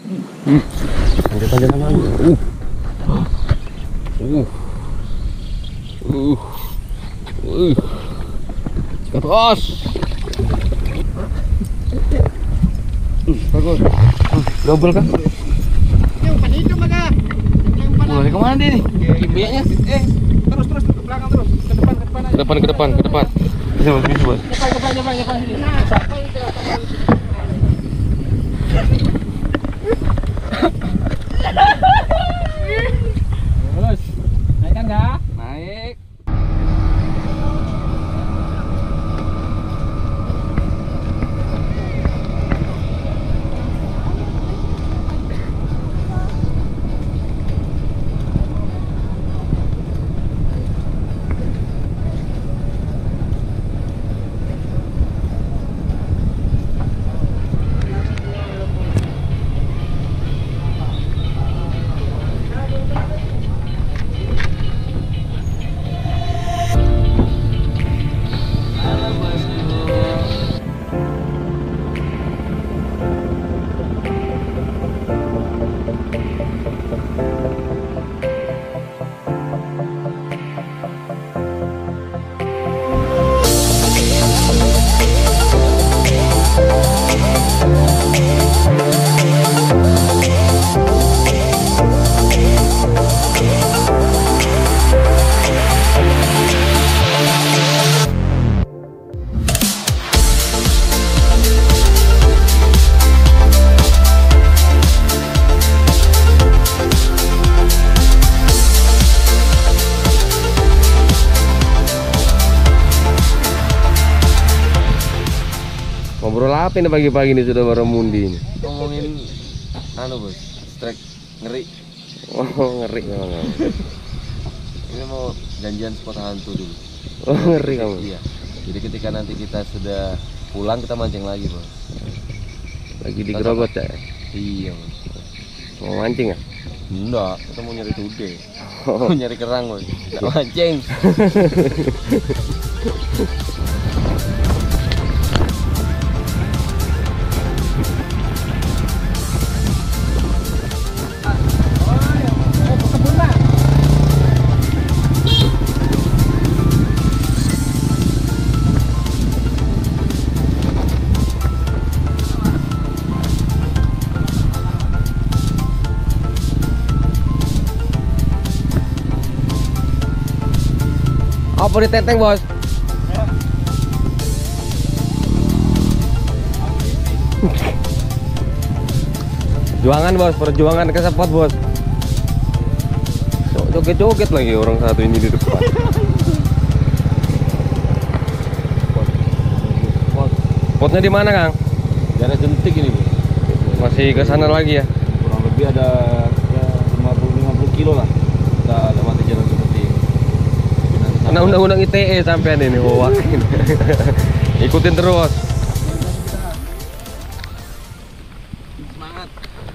Panjat lagi. Terus. Bagus. Double kah? Umpan hidung kagak? Mulai kemana dia nih? Biaknya? Terus ke belakang terus. Ke depan aja. Ke depan. Bisa bos. Depan sini. Terus. Naikkan enggak? Naik. Ngobrol apa ini pagi-pagi nih sudah bareng Mundi ini? Ngomongin bos, strike ngeri. Oh ngeri memang. Ini mau janjian spot hantu dulu. Oh ngeri kamu. Iya. Jadi ketika nanti kita sudah pulang kita mancing lagi bos. Lagi di Grogot ya? Iya bos. Mau mancing ya? Enggak, kita mau nyari tude. Mau nyari kerang bos. Nggak mancing. Apa di teteng bos? Perjuangan bos, perjuangan ke spot bos. Joget-joget lagi orang satu ini di depan. Spotnya di mana Kang? Daerah Jentik ini bos. Masih ke sana lagi ya? Kurang lebih ada ya, 50 kilo lah. Kita lewati jalan seperti ini. Kena undang-undang ITE sampean ini wawakin. Ikutin terus. Semangat.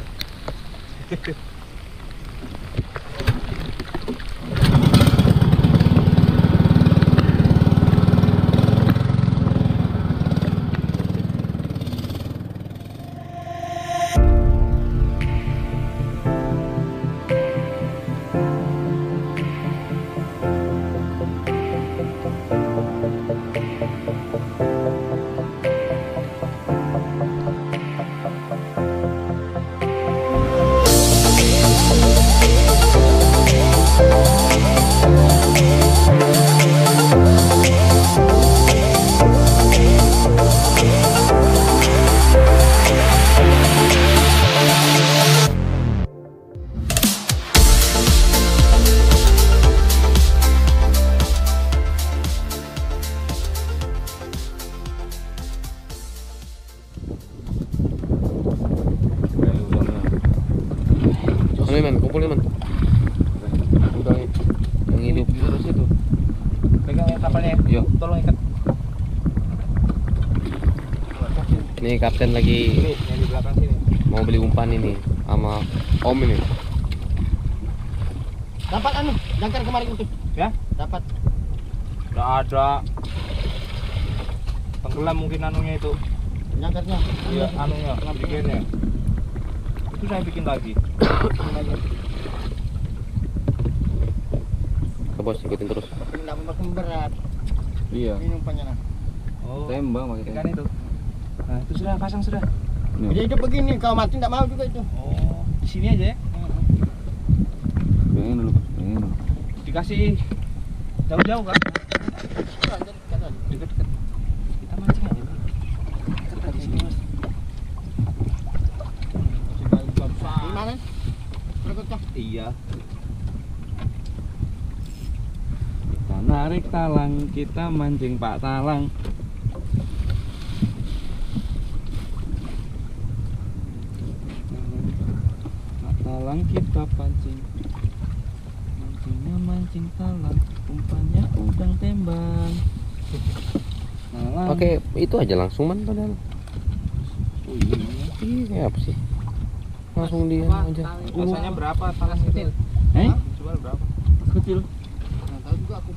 Man, kumpulin man. Udah yang hidup terus itu. Pegang yang kapalnya. Iya. Tolong ikat. Ini kapten lagi Ini yang di belakang sini. mau beli umpan ini sama Om ini. Dapat jangkar kemarin itu. Ya? Dapat. Nggak ada. Tenggelam mungkin anunya itu. Jangkarnya. Iya, anunya, bikinnya. itu saya bikin lagi. Bos, ikutin terus. Enggak makin berat. Iya. Ini umpannya nah. Oh. Tembang pakai Ikan itu. Nah, itu sudah pasang sudah. Iya. Jadi hidup begini, kalau mati enggak mau juga itu. Oh, di sini aja ya. Pengen dulu, pengen dulu. Dikasih jauh-jauh kan? Dekat-dekat. Kita mancing aja. Dekat di sini, Mas. Gimana? Berikutnya. Iya. Kita narik talang, kita mancing Pak Talang. Pak Talang kita pancing. Mancingnya mancing talang, umpannya udang tembang. Talang. Pakai itu aja langsung man padahal. Oh iya. Ih, kayak apa sih? Langsung dia aja. Rasanya berapa talas kecil? Jual berapa? Kecil. Nggak tahu juga aku.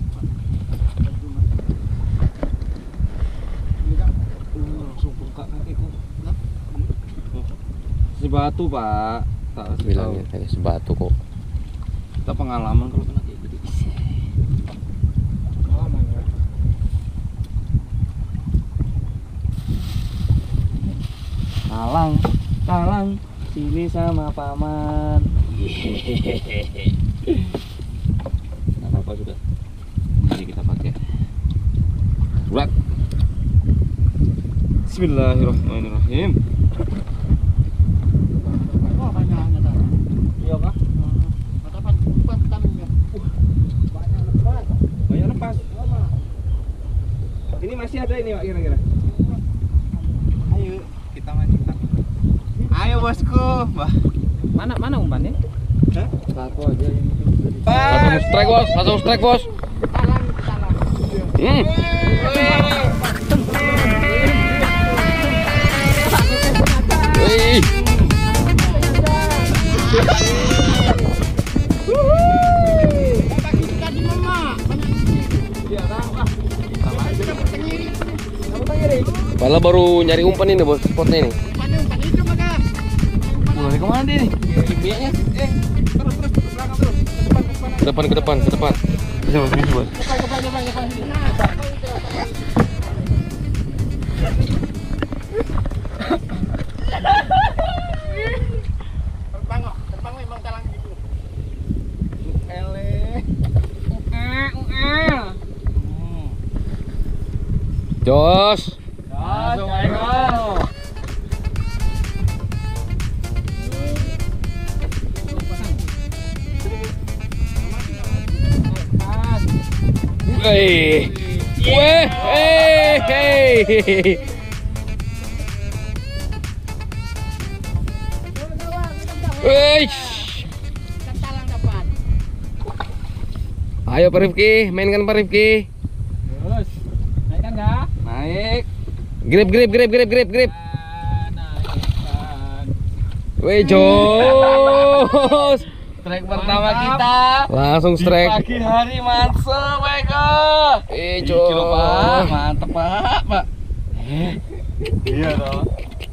Ini kan Langsung bengkak kakiku. Nah. Sebatu, Pak. Tak kasih Bilangnya tahu. kayak sebatu kok. Kita pengalaman kalau kena kayak gitu. pengalaman ya. Talang, talang, sini sama paman. Nggak apa-apa sudah. Mari kita pakai. Surat. Bismillahirrahmanirrahim. Oh, banyaknya dah. Iya kah? Matapan umpan tamannya. Banyak lepas. Banyak lepas. Ini masih ada ini Pak kira-kira. Ayo, kita mancing. Ayo bosku. Wah. Mana umpannya? Hah? Satu aja yang Langsung strike bos, langsung strike bos. Talang. Wih. Pagi tadi mama. Iya tahu ah. Padahal baru nyari umpan ini bos, spotnya ini. Umpan itu maka. Mulai kemana dia nih? Biaknya. Terus belakang terus. Ke depan, ke depan, ke depan. Bisa bos, bisa bos. Depan. Terbang memang talang gitu. Jos. Langsung ayo. Wih. Weh, hei. Wih. Talang dapat. Ayo Pak Rifki, mainkan Pak Rifki. Terus. Naikkan enggak? Naik. Grip. Naikkan. Wih, Jos. Strike pertama kita. Langsung strike. Pagi hari mantap, Eko. Jos. Kilo, Pak. Mantep, Pak. Iya dong.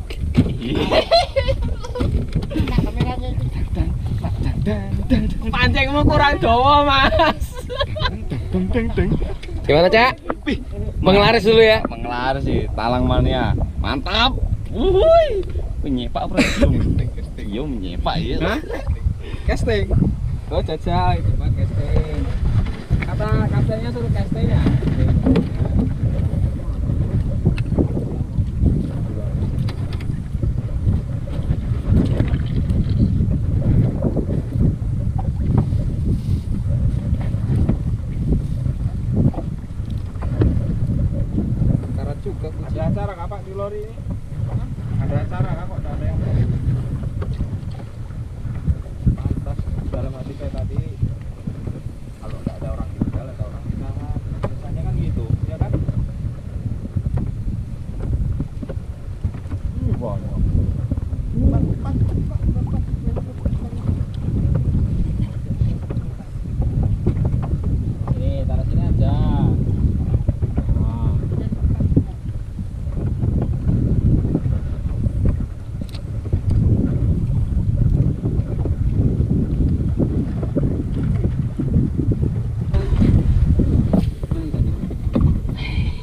Nah, kameranya itu. Pancingmu kurang dawa, Mas. Gimana, Cak? Menglaris dulu ya. Menglaris sih, talang mania. Mantap. Wuhui. Menyepak, Bro. Iya, menyepak ya. Hah? Casting. Oh, jajal itu Pak casting. Kata kaptennya suruh casting ya. Karat juga. Ada acara nggak Pak di lori ini? Ada acara nggak kok? Ada yang pantas dalam hati saya tadi kalau nggak ada orang tinggal ada orang tinggal biasanya kan gitu ya kan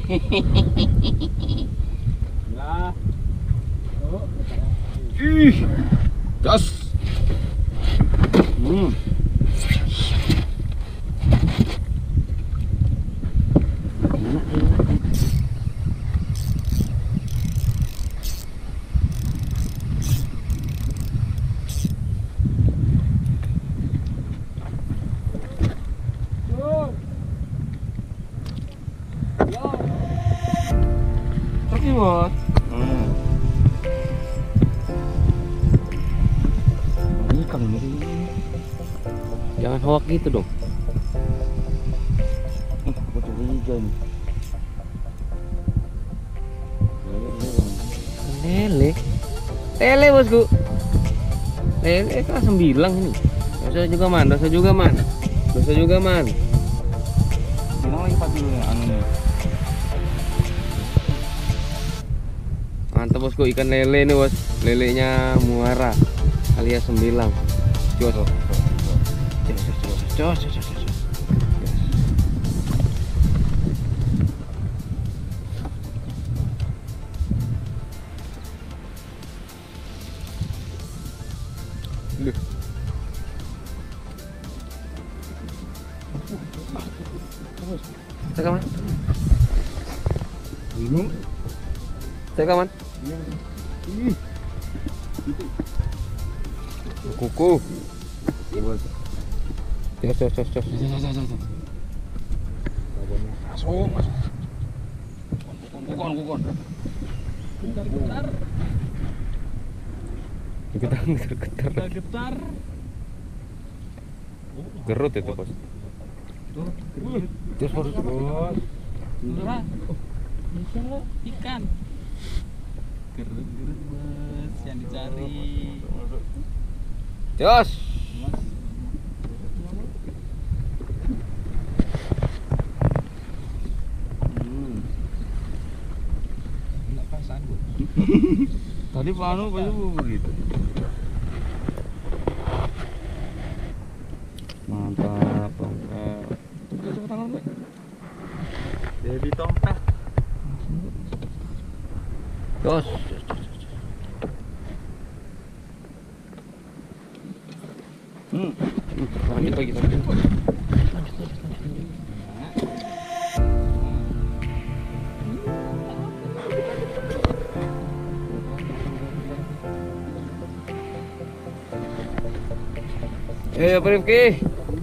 Lah. Oh. Ih, gas. Hmm. Tapi bos. Ikan ini. Jangan hoak gitu dong. Aku curiga nih. Lele. Lele bosku. Lele kelas 9 ini. Dosa juga man, dosa juga man. Dosa juga man. Bilang lagi 4 dulu ya anunya. Mantap bosku, ikan lele nih bos. Lelenya muara alias 9. Jos. Jos. Duh. Saya kaman. Minum. Saya kaman. Kuku. Jos. Masuk. Kukon. Getar. Gerut itu bos. Terus bos. Murah. Bisa lo ikan. Gerut bos yang dicari. Jos. Enggak perasaan bos. Tadi Pak Anu begitu. Mantap. Coba tangan Pak. Jadi tongkat. Jos. Lanjut lagi. Pak Rifki.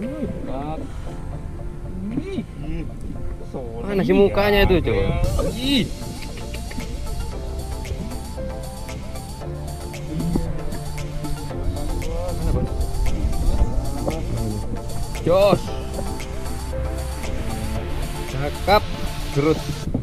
Mana sih mukanya itu coba? Jos. Cakap. Gerut.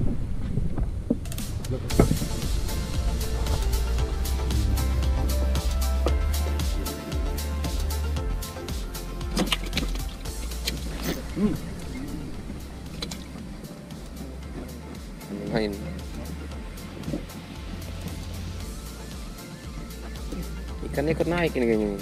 Main. Ikannya ikut naik ini kayaknya.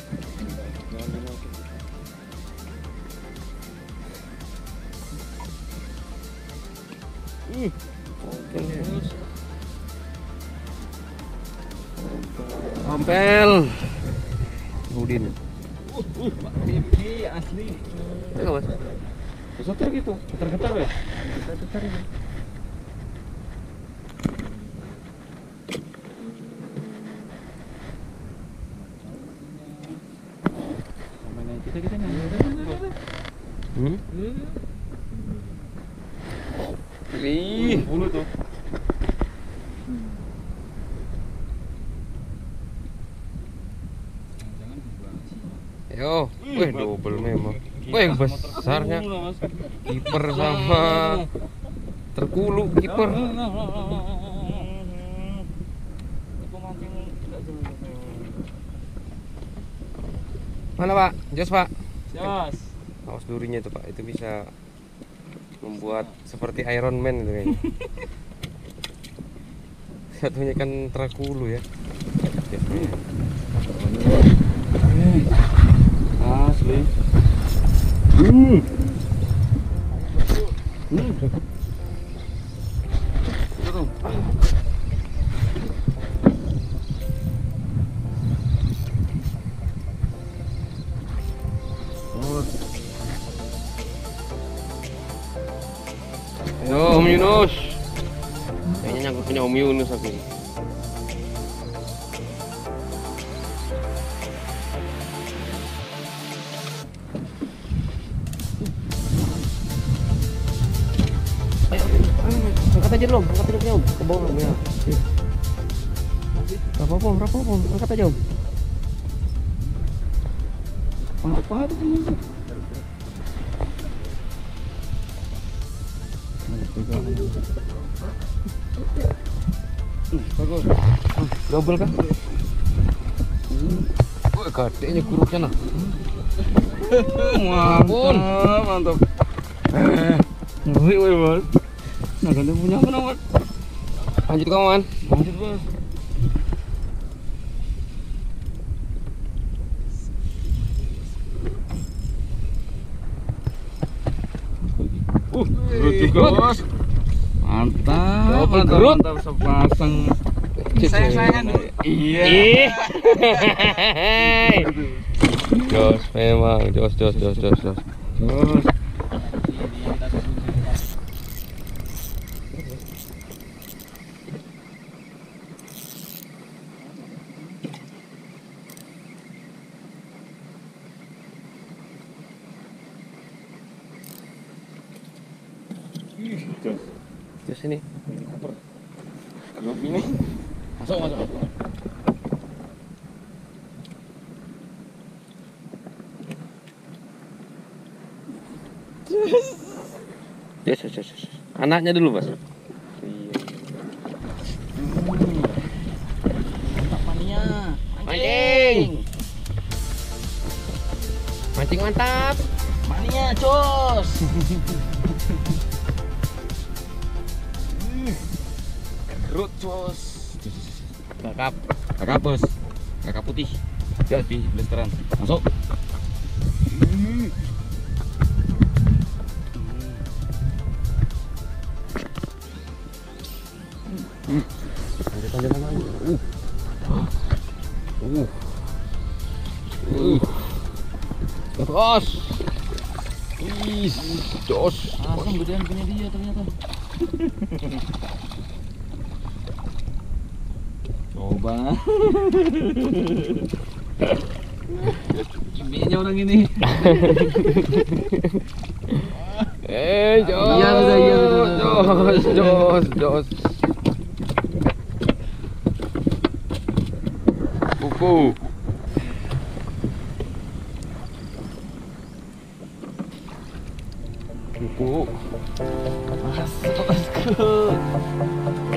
Ampel. Udin. Pipi asli. Ya Mas. Getar gitu. Getar ya. Getar ini. Kita Ih, bulu tuh. Yo, double memang. Yang besarnya kiper sama terkulu kiper. Mana Pak? Jos Pak. Jos. Awas durinya itu Pak, itu bisa membuat seperti Iron Man itu kayaknya. Satunya kan terkulu ya. Asli. Yunus. Kayaknya nyangkut punya Om Yunus aku ini. Ayo, angkat aja dulu, angkat aja Om. Ke bawah ya. Berapa Om? Angkat aja Om. Apa itu ini? Bagus. Double kan? Wah, gadenya kuruknya nah. Mantap, mantap. Wih, Bos. Nah, gede punya apa nomor? Lanjut kawan. Lanjut, Bos. Gerut juga, Bos. Mantap. Double Mantap, gerut. mantap sepasang. Sayang-sayangan dulu. Iya. Ih. Jos, memang jos. Bos. Jos ini. Grup ini. Masuk. Jos. Anaknya dulu, Mas. Mancing. Mancing mantap. Mania, Jos. Gerut, Bos. Kakap. Kakak, Bos. Kakak putih. Jadi blasteran. Masuk. Terus. Jos. Langsung gedean punya dia ternyata. Coba. Cibenya orang ini. Jos. Iya, Jos. Buku. Masuk, bosku.